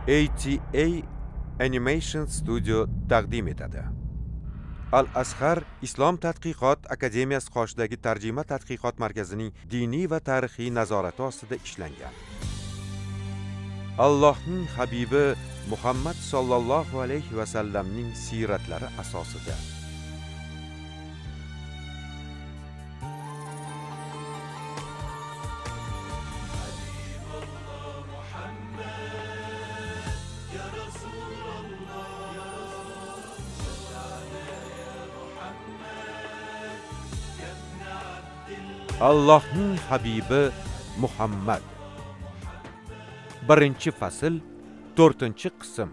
ATA Animation Studio taqdim etadi. Al-Azhar Islom tadqiqot akademiyasi qoshidagi tarjima tadqiqot markazining diniy va tarixiy nazorati ostida ishlangan. Allohning habibi Muhammad sallallohu alayhi va sallamning siratlari asosida. Allohning habibi Muhammad. Birinchi fasl, 4-qism.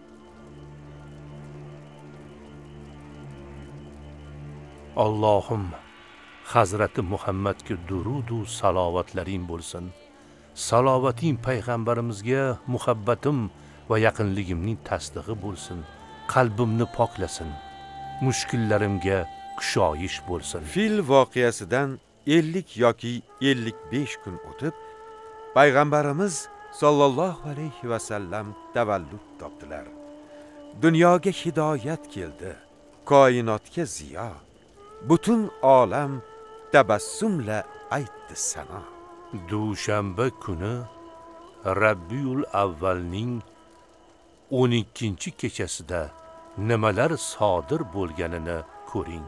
Allohim, Hazrati Muhammadga durudu salovatlaring bo'lsin. Salovating payg'ambarimizga muhabbatim va yaqinligimning tasdig'i bo'lsin. Qalbimni poklasin. Mushkullarimga kushoyish bo'lsin. Fil voqeasidan 50 yoki 55 kun o'tib, payg'ambarimiz sallallohu alayhi va sallam tavallud topdilar. Dunyoga hidoyat keldi, koinotga ziyo. Butun olam tabassumla aytdi sana. Dushanba kuni Rabiul Avvalning 12-kechasida nimalar sodir bo'lganini ko'ring.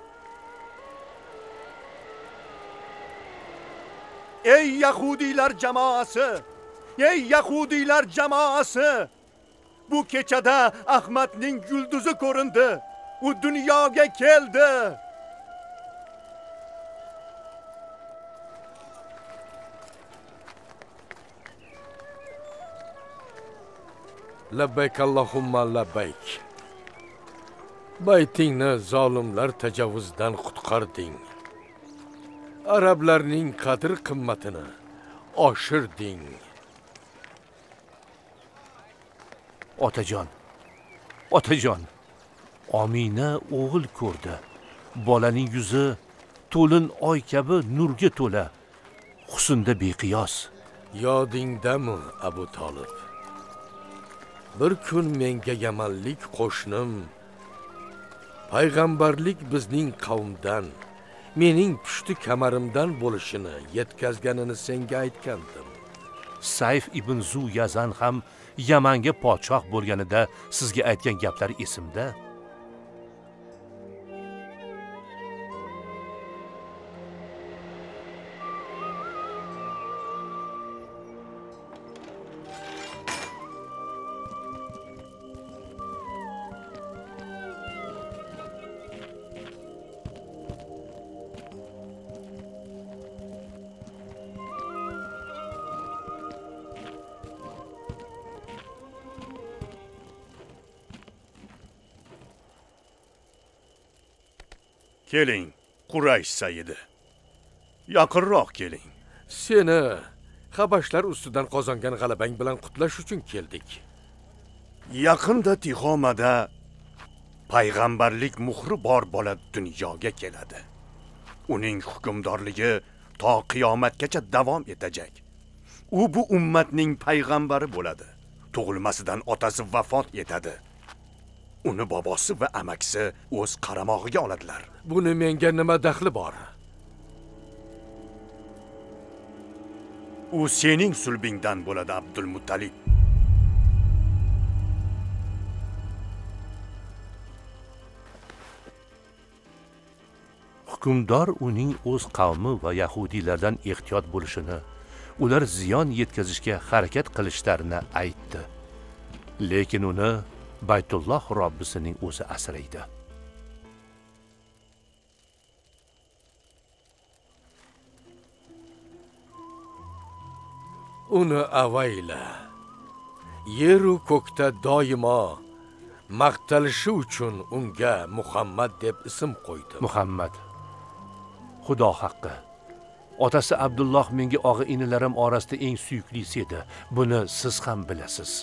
Ey Yahudiylar jamoasi! Ey Yahudiylar jamoasi! Bu kechada Ahmadning yulduzi ko'rindi. U dunyoga keldi. Labbayk Allohumma labbayk. Baytingni zolimlar tajovuzdan qutqarding. Arablarning qadr qimmatini oshirding. Otajon. Omina o'g'il ko'rdi. Bolaning yuzi to'lin oy kabi nurga to'la. Husnda beqiyos. Yodingdami Abu Talib? Bir kun menga yamanlik qo'shnim payg'ambarlik bizning qavmdan, mening pushti kamarimdan bo'lishini yetkazganini senga aytgandim. Sayf ibn Zu Yazan ham Yamanga podshoh bo'lganida sizga aytgan gaplari esimda. Keling, Quraysh sayidi. Yaqinroq keling. Seni Habashlar ustidan qozongan g'alabang bilan qutlash uchun keldik. Yaqinda Tixomada payg'ambarlik muhri bor bola dunyoga keladi. Uning hukmdorligi to qiyomatgacha davom etajak. U bu ummatning payg'ambari bo'ladi. Tug'ilmasidan otasi vafot etadi. Uni bobosi va amakisi o'z qaramog'iga oladilar. Buni menga nima daxli bor? U sening sulbingdan bo'ladi, Abdul Muttalib. Hukmdor uning o'z qavmi va yahudiylardan ehtiyot bo'lishini, ular ziyon yetkazishga harakat qilishlarini aytdi. Lekin uni Baytulloh Robbisining o'zi asraydi. Uni avayla. Yer u ko'kda doimo maqtalishi uchun unga Muhammad deb ism qo'ydi. Muhammad. Xudo haqqi. Otasi Abdulloh menga og'a-inilarim orasida eng suyuklisi edi. Buni siz ham bilasiz.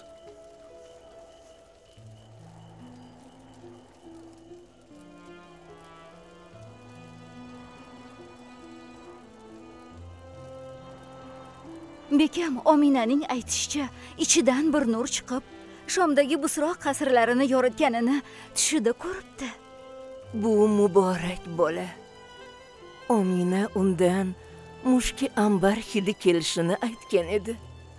Bekam Ominaning aytishicha, ichidan bir nur chiqib, Shomdagi Busro qasrlarini yoritganini tushida ko'ribdi. Bu muborak bola. Omina undan mushki ambar hidi kelishini aytgan edi.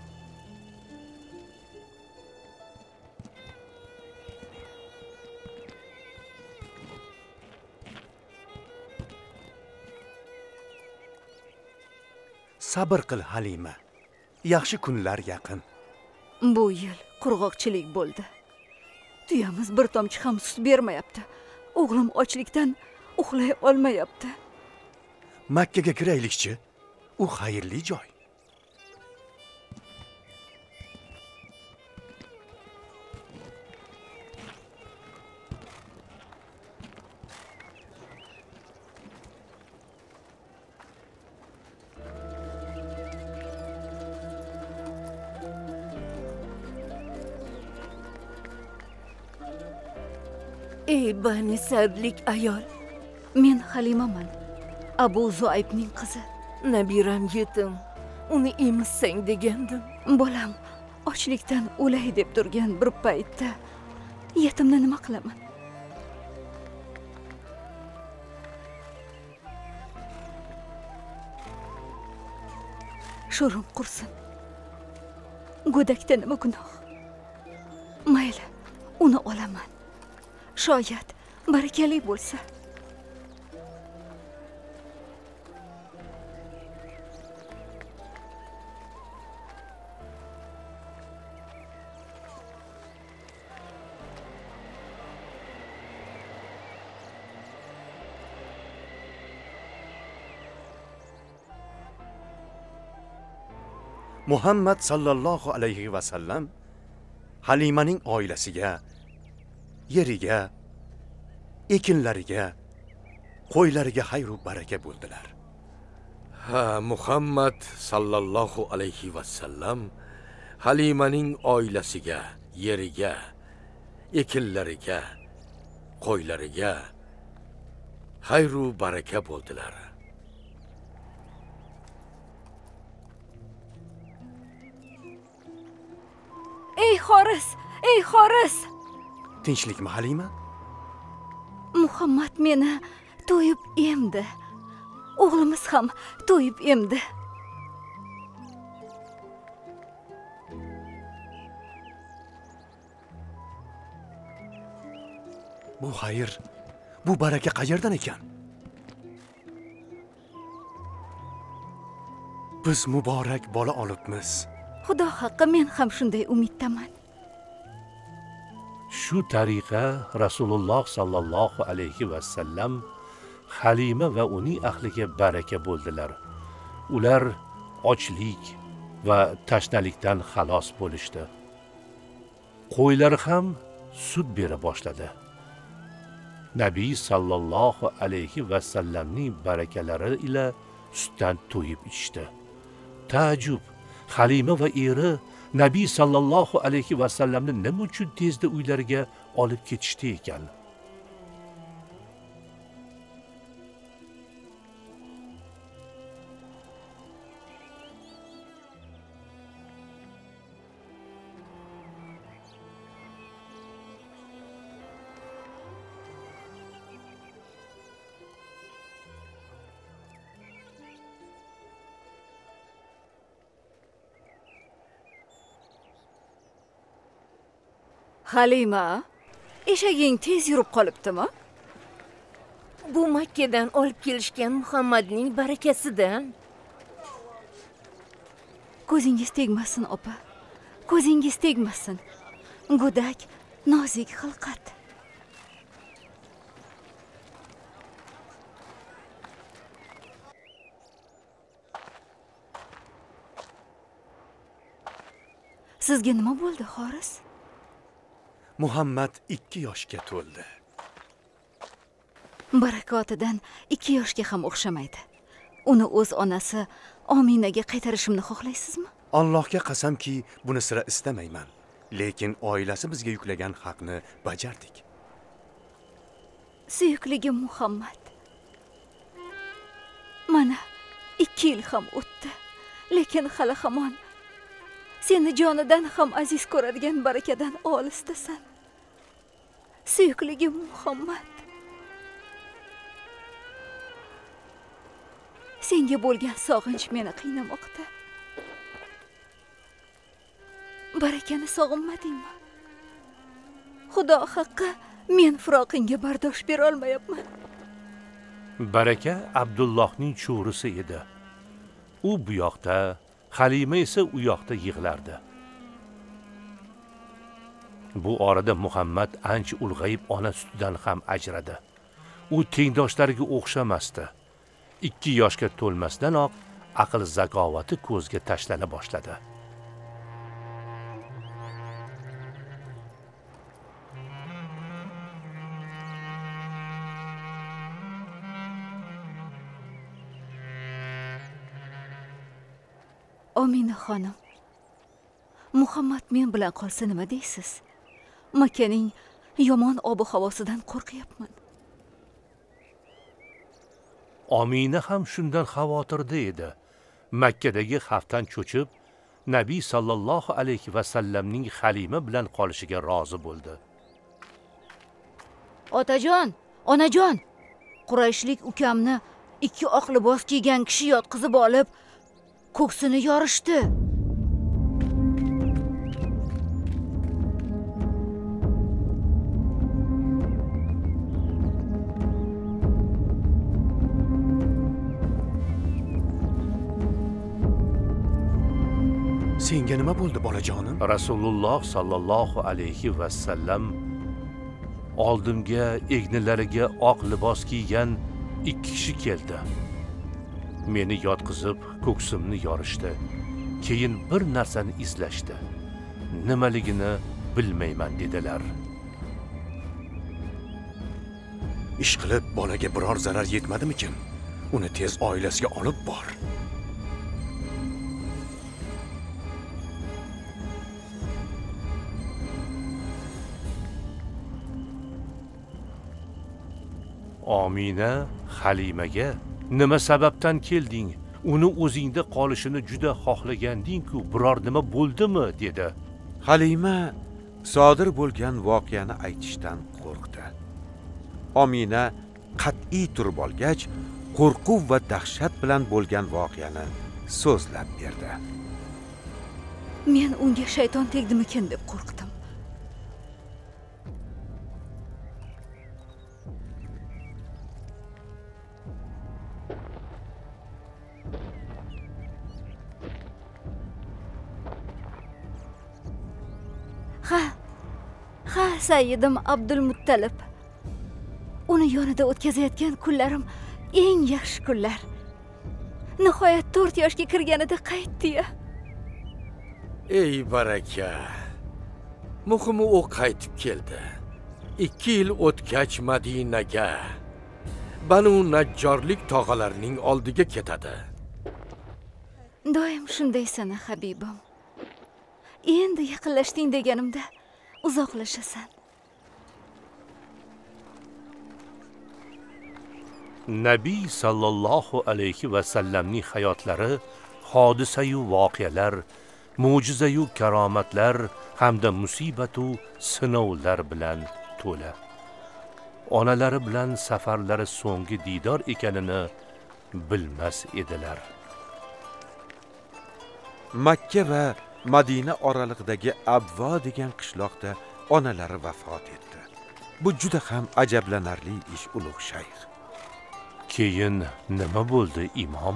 Sabr qil Halima. Yaxshi kunlar yaqin. Bu yil qurg'oqchilik bo'ldi. Tuyamiz bir tomchi ham sut bermayapti. O'g'lim ochlikdan uxlay olmayapti. Makkaga kiraylikchi. U xayrli joy. Ey bani sadlik ayol, Men Halimaman, Abu Zuaybning qizi. nabiram yetim. Uni emizsang degandim. Bolam ochlikdan o'lay deb turgan bir paytda yetimni nima qilaman? Sho'rim qursin. Go'dakda nima gunoh? Mayli, uni olaman. Shoyat barakali bo'lsa. Muhammad sallallohu alayhi va sallam Halimaning oilasiga, yeriga, ekinlariga, qo'ylariga xayr va baraka bo'ldilar. Ha, Muhammad sallallohu alayhi va sallam Halimaning oilasiga, yeriga, ekinlariga, qo'ylariga xayr va baraka bo'ldilar. Ey Xoris, ey Xoris! Tinchlikmi Halima? Muhammad meni to'yib emdi. O'g'limiz ham to'yib emdi. Bu xayr, bu baraka qayerdan ekan? Biz muborak bola olibmiz. Xudo haqqi men ham shunday umiddaman. Shu tariqa Rasululloh sallallohu alayhi va sallam Halima va uning ahliga baraka bo'ldilar. Ular ochlik va tashnalikdan xalos bo'lishdi. Qo'ylar ham sut bera boshladi. Nabiy sallallohu alayhi va sallamning barakalari ila sutdan to'yib ichdi. Taajjub, Halima va eri Nabiy sallallohu alayhi va sallamni nima uchun tezda uylariga olib ketishdi ekan? Halima, eshaging tez yurib qolibdimi? Bu Makkadan olib kelishgan Muhammadning barakasidan. Ko'zingiz tegmasin, opa. Ko'zingiz tegmasin. Go'dak, nozik xilqat. Sizga nima bo'ldi, Xoris? Muhammad 2 yoshga to'ldi. Barakotidan 2 yoshga ham o'xshamaydi. Uni o'z onasi Ominaga qaytarishimni xohlaysizmi? Allohga qasamki, buni sira istamayman. Lekin oilasi bizga yuklagan haqni bajardik. Suyukligim Muhammad. Mana 2 yil ham o'tdi, lekin hali hamon Seni jonidan ham aziz ko'radigan barakadan olisdasan. Suyukligim Muhammad. Senga bo'lgan sog'inch meni qiynamoqda. Barakani sog'inmadingmi? Xudo haqqi, men firoqingga bardosh bera olmayapman. Baraka Abdullohning cho'risi edi. U bu yoqda, Halima esa u yoqda yig'lardi. Bu orada Muhammad ancha ulg'ayib ona sutidan ham ajradi. U tengdoshlariga o'xshamasdi. 2 yoshga to'lmasdanoq aql zakovati ko'zga tashlana boshladi. Omina xonim, Muhammad men bilan qolsa nima deysiz? Makkaning yomon ob-havosidan qo'rqyapman. Omina ham shundan xavotirda edi. Makkadagi xavfdan cho'chib, Nabiy sallallohu alayhi va sallamning Halima bilan qolishiga rozi bo'ldi. Otajon, onajon, Qurayshlik ukamni 2 oq libos kiygan kishi yotqizib olib, ko'ksini yorishdi. Senga nima bo'ldi bolajonim? Rasululloh sallallohu alayhi va sallam oldimga egnilariga oq libos kiygan 2 kishi keldi. Meni yotqizib, ko'ksimni yorishdi. Keyin bir narsani izlashdi. Nimaligini bilmayman dedilar. Ish qilib bolaga biror zarar yetmadimikin? Uni tez oilasiga olib bor. Omina Halimaga nima sababdan kelding? Uni o'zingda qolishini juda xohlaganding-ku, biror nima bo'ldimi? dedi. Halima sodir bo'lgan voqeani aytishdan qo'rqdi. Omina qat'iy turib olgach, qo'rquv va dahshat bilan bo'lgan voqeani so'zlab berdi. Men unga shayton tegdimikin deb qo'rqdim. Ha, Sayyidim Abdulmuttalib. Uni yonida o'tkazayotgan kunlarim eng yaxshi kunlar. Nihoyat 4 yoshga kirganida qaytdi-ya. Ey baraka. Muhimi u qaytib keldi. 2 yil o'tgach Madinaga Banu Najjorlik tog'alarining oldiga ketadi. Doim shundaysan, Habibim. Endi yaqinlashding deganimda uzoqlashasan. Nabiy sallallohu alayhi va sallamning hayotlari hodisa-yu voqealar, mo'jiza-yu karomatlar hamda musibat-u sinovlar bilan to'la. Onalari bilan safarlari so'nggi didor ekanini bilmas edilar. Makka va Madina oralig'idagi Abvo degan qishloqda onalari vafot etdi. Bu juda ham ajablanarli ish, ulug' shayx. Keyin nima bo'ldi, imom?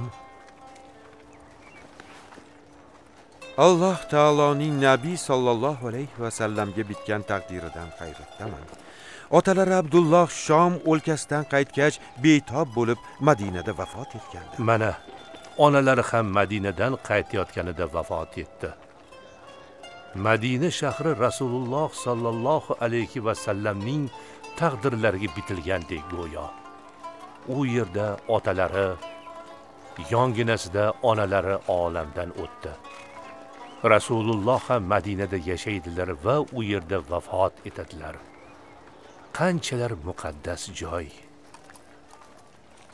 Alloh taoloning Nabiy sallallohu alayhi va sallamga bitgan taqdiridan hayratdaman. Otalari Abdulloh Shom o'lkasidan qaytgach, betob bo'lib Madinada vafot etgandi. Mana onalari ham Madinadan qaytayotganida vafot etdi. Madina shahri Rasululloh sallallohu alayhi va sallamning taqdirlariga bitilgandek go'yo. U yerda otalari, yonginasida onalari olamdan o'tdi. Rasululloh ham Madinada yashaydilar va u yerda vafot etadilar. Qanchalar muqaddas joy.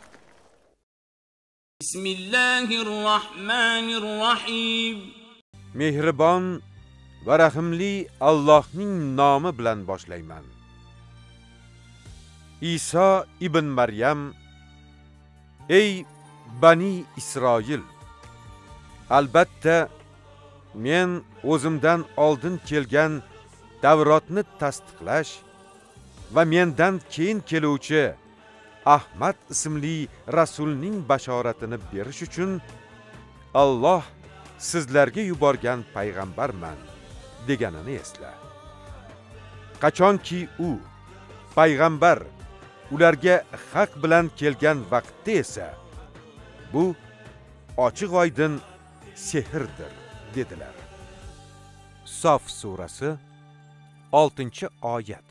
Bismillahirrohmanirrohim. mehribon va rahimli Allohning nomi bilan boshlayman. Iso ibn Maryam: ey Bani Isroil, albatta men o'zimdan oldin kelgan Tavrotni tasdiqlash va mendan keyin keluvchi Ahmad ismli rasulning bashoratini berish uchun Alloh sizlarga yuborgan payg'ambarman deganini esla. Qachonki u payg'ambar ularga haq bilan kelgan vaqtda esa bu ochiq oydin sehrdir dedilar. Sof surasi 6-oyat.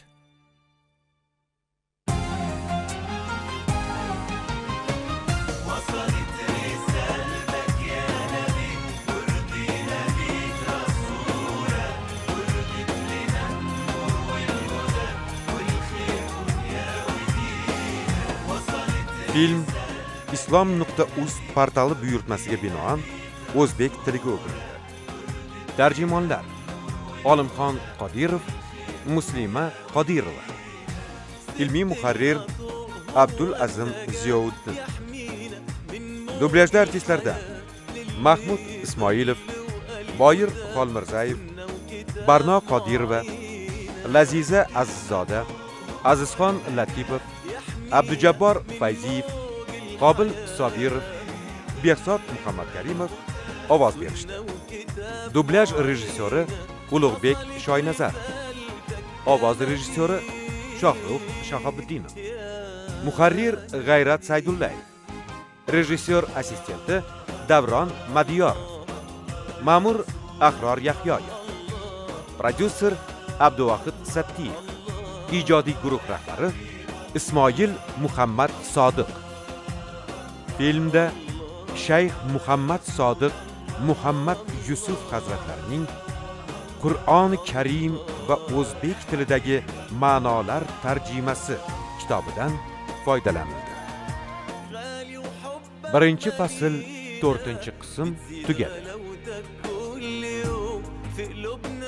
Film islom.uz portali buyurtmasiga binoan o'zbek tiliga o'girildi. Tarjimonlar: Olimxon Qodirov, Muslima Qodirova. Ilmiy muharrir Abdul Azim Ziyouddin. Dublyajda artistlarda Mahmud Ismoilov, Boyir Xolmirzayev, Barno Qodirova, Laziza Azizzoda, Azizxon Latipov, Abdujabbor Fayziyev, Qobil Sobirov, Behzod Muhammadkarimov ovoz berishdi. Dublyaj rejissyori Ulug'bek Shoynazarov. Ovoz rejissyori Shohruh Shahobiddinov. Muharrir G'ayrat Saydullayev. Rejissyor assistenti Davron Madiyorov. Ma'mur Ahror Yahyoyev. Prodyuser Abduvahid Sattiyev. Ijodiy guruh rahbari Ismoil Muhammad Sodiq. Filmda Shayx Muhammad Sodiq Muhammad Yusuf hazratlarining Qur'oni Karim va o'zbek tilidagi ma'nolar tarjimasi kitobidan foydalanildi. Birinchi fasl 4-qism tugadi.